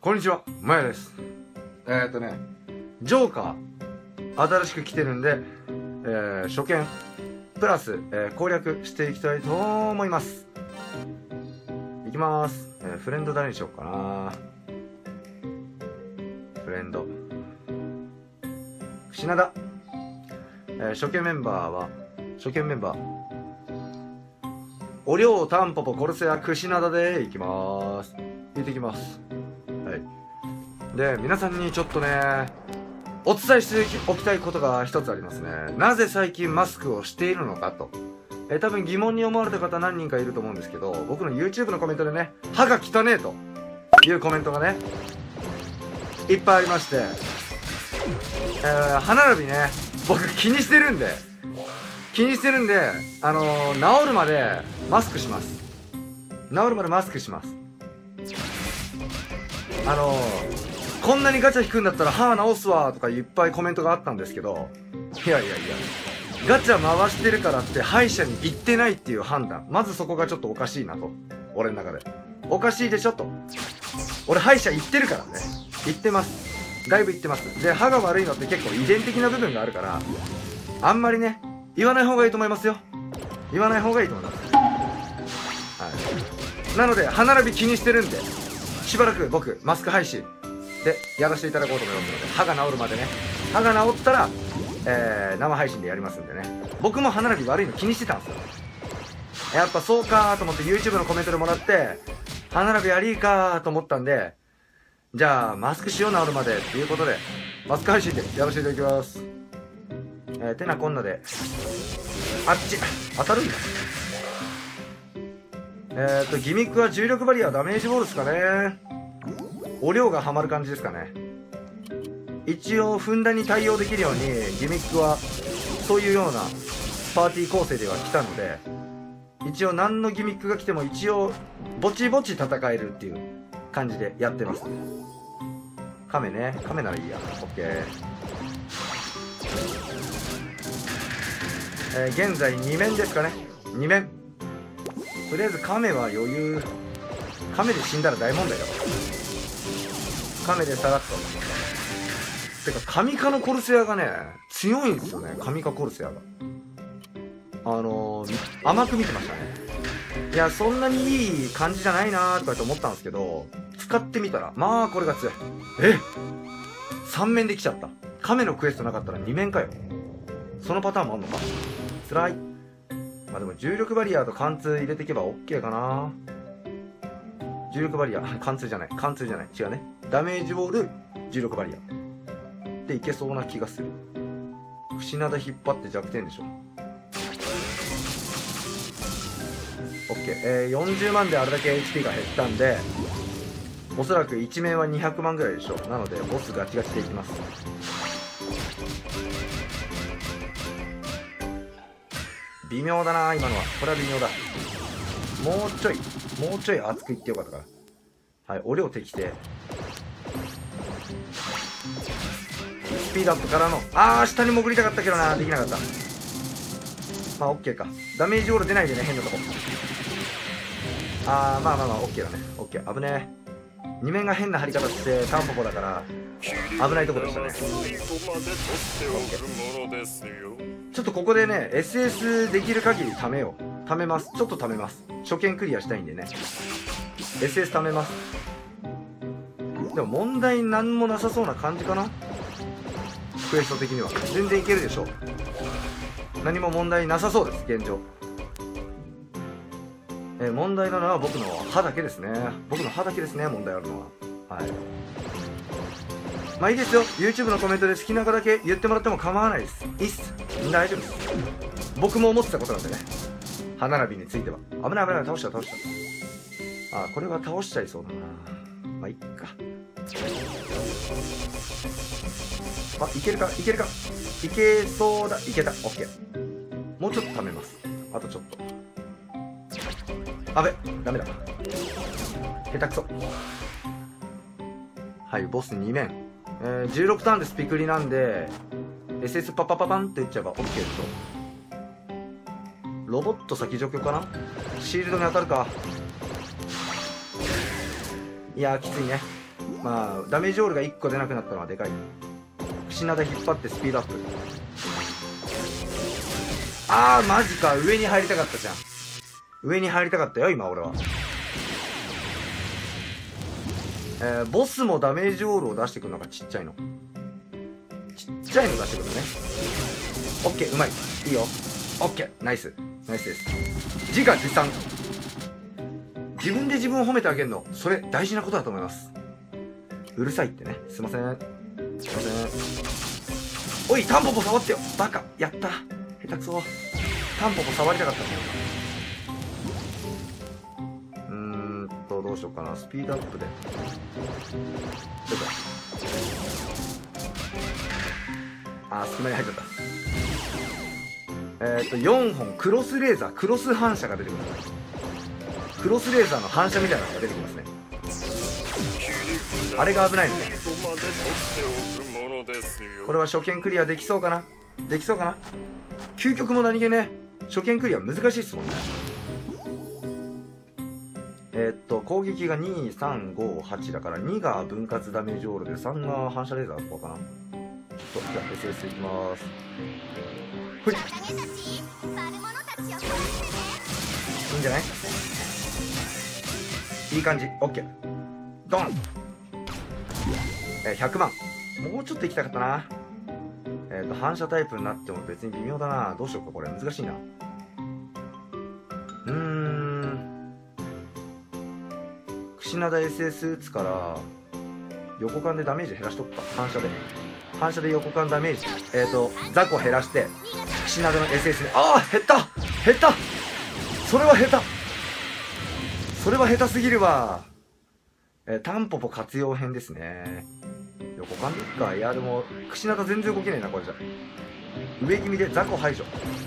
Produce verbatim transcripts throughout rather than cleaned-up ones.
こんにちは、まやです。えーっとね、ジョーカー、新しく来てるんで、えー、初見、プラス、えー、攻略していきたいと思います。いきまーす。えー、フレンド誰にしようかな。フレンド。品田。えー、初見メンバーは、初見メンバー。おりょう、たんぽぽ、コルセア、クシナダでいきまーす。入れていきます。はい。で、皆さんにちょっとね、お伝えしておきたいことが一つありますね。なぜ最近マスクをしているのかと。え、多分疑問に思われた方何人かいると思うんですけど、僕の YouTube のコメントでね、歯が汚ねえというコメントがね、いっぱいありまして、えー、歯並びね、僕気にしてるんで、気にしてるんで、あのー、治るまでマスクします。治るまでマスクします。あのー、こんなにガチャ引くんだったら歯直すわとかいっぱいコメントがあったんですけど、いやいやいや、ガチャ回してるからって歯医者に行ってないっていう判断、まずそこがちょっとおかしいなと。俺の中でおかしいでしょと。俺歯医者行ってるからね。行ってます。だいぶ行ってます。で、歯が悪いのって結構遺伝的な部分があるから、あんまりね言わない方がいいと思いますよ。言わない方がいいと思います。はい。なので歯並び気にしてるんで、しばらく僕マスク配信でやらせていただこうと思いますので、歯が治るまでね、歯が治ったら、えー、生配信でやりますんでね。僕も歯並び悪いの気にしてたんですよ。やっぱそうかーと思って YouTube のコメントでもらって、歯並び悪いかーと思ったんで、じゃあマスクしよう治るまでっていうことでマスク配信でやらせていただきます。えー、てなこんなで、あっち当たるんだ。えーとギミックは重力バリアダメージボールですかね。お量がハマる感じですかね。一応ふんだんに対応できるようにギミックはそういうようなパーティー構成では来たので、一応何のギミックが来ても一応ぼちぼち戦えるっていう感じでやってます。カメね、カメならいいや。 OK。えー、現在に面ですかね。に面。とりあえずカメは余裕。カメで死んだら大問題だわ。カメでさらっと。てか神化のコルセアがね強いんですよね。神化コルセアがあのー、甘く見てましたね。いやそんなにいい感じじゃないなーとかって思ったんですけど、使ってみたらまあこれが強い。えさん面できちゃった。カメのクエストなかったらに面かよ。そのパターンもあんのか。つらい。まあでも重力バリアと貫通入れていけば OK かな。重力バリア貫通じゃない貫通じゃない違うね。ダメージボール重力バリアでいけそうな気がする。串灘引っ張って弱点でしょ。 OK、えー、よんじゅうまんであれだけ エイチピー が減ったんで、おそらくいち面はにひゃくまんぐらいでしょ。なのでボスガチガチでいきます。微妙だな今のは。これは微妙だ。もうちょいもうちょい熱くいってよかったから。はい、お量適正。スピードアップからの、あー下に潜りたかったけどな、できなかった。まあ OK か。ダメージボール出ないでね、変なとこ。あーまあまあまあ OK だね。 OK。 危ねえ。に面が変な張り方してタンポポだから危ないとこでしたね。 OK。 ちょっとここでね エスエス できる限り貯めよう。貯めます。ちょっと貯めます。初見クリアしたいんでね エスエス 貯めます。でも問題なんもなさそうな感じかな。クエスト的には全然いけるでしょう。何も問題なさそうです現状。え問題なのは僕の歯だけですね。僕の歯だけですね問題あるのは。はい。まあいいですよ。 YouTube のコメントで好きな方だけ言ってもらっても構わないです。いいっす。大丈夫です。僕も思ってたことなんでね。歯並びについては危ない危ない。倒した倒した。あーこれは倒しちゃいそうだな。まあいっか。あ、いけるかいけるかいけそうだ。いけた。 OK。 もうちょっと貯めます。あとちょっと。あべダメだ下手くそ。はいボスに面、えー、じゅうろくターンでスピクリなんで エスエス パパパパンって打っちゃえば OK でしょ。ロボット先除去かな。シールドに当たるか。いやーきついね。 まあダメージオールがいっこ出なくなったのはでかい。串灘引っ張ってスピードアップ。あーマジか、上に入りたかったじゃん。上に入りたかったよ今俺は。えー、ボスもダメージオールを出してくるのがちっちゃいの。ちっちゃいの出してくるのね。オッケー、うまい。いいよ。オッケー、ナイス。ナイスです。自画自賛。自分で自分を褒めてあげるの、それ大事なことだと思います。うるさいってね。すいません。すいません。おい、タンポポ触ってよ。バカ。やった。下手くそ。タンポポ触りたかったんだよ。うーんと、どうしようかな。スピードアップで。どうぞ。あー、隙間に入っちゃった。えっと、よんほん、クロスレーザー、クロス反射が出てくる。クロスレーザーの反射みたいなのが出てきますね。あれが危ないのね。これは初見クリアできそうかな。できそうかな。究極も何気ね、初見クリア難しいっすもんね。えー、っと攻撃がに、さん、ご、はちだからにが分割ダメージオールでさんが反射レーザーだったかな。と、じゃあ エスエス いきます。ほい、いいんじゃない。いい感じ。 OK、 ドン。えー、ひゃくまん。もうちょっといきたかったな。えっ、ー、と反射タイプになっても別に微妙だな。どうしようか、これ難しいな。うーん、串灘 エスエス 打つから横間でダメージ減らしとくか。反射で反射で横間ダメージ、えっ、ー、と雑魚減らして串灘の エスエス で、ああ減った減った。それは下手。それは下手すぎるわ。えー、タンポポ活用編ですね。横間でいっか。いやでも串灘全然動けねえなこれじゃ。上気味で雑魚排除。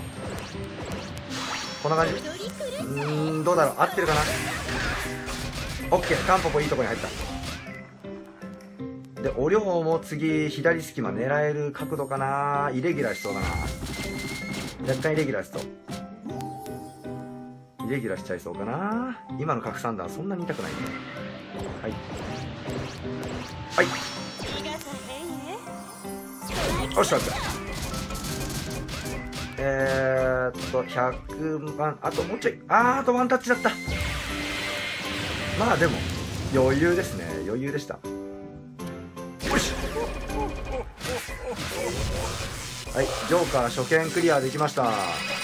こんな感じ。うーん、どうだろう、合ってるかな。オッケー、タンポポいいとこに入った。でお龍も次左隙間狙える角度かな。イレギュラーしそうだな。若干イレギュラーしそう。イレギュラーしちゃいそうかな。今の角三段そんなに痛くないんだ。はいはい、よっしゃ。えーっとひゃくまん、あともうちょい。あー、あとワンタッチだった。まあでも余裕ですね。余裕でした。よし、はい、ジョーカー初見クリアできました。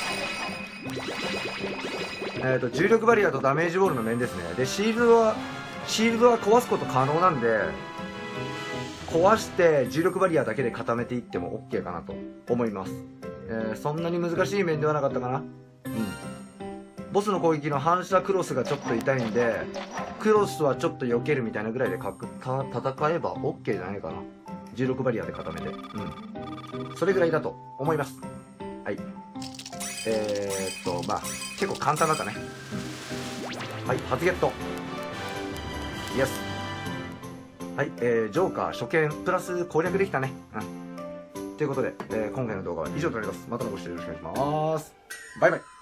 えーと重力バリアとダメージボールの面ですね。でシールドはシールドは壊すこと可能なんで、壊して重力バリアだけで固めていっても OK かなと思います。えー、そんなに難しい面ではなかったかな。うん、ボスの攻撃の反射クロスがちょっと痛いんで、クロスはちょっと避けるみたいなぐらいでかくた戦えば OK じゃないかな。重力バリアで固めて、うん、それぐらいだと思います。はい、えー、っとまあ結構簡単だったね。はい、初ゲットイエス。はい、えー、ジョーカー初見プラス攻略できたね。うん、ということで、えー、今回の動画は以上となります。またのご視聴よろしくお願いします。バイバイ。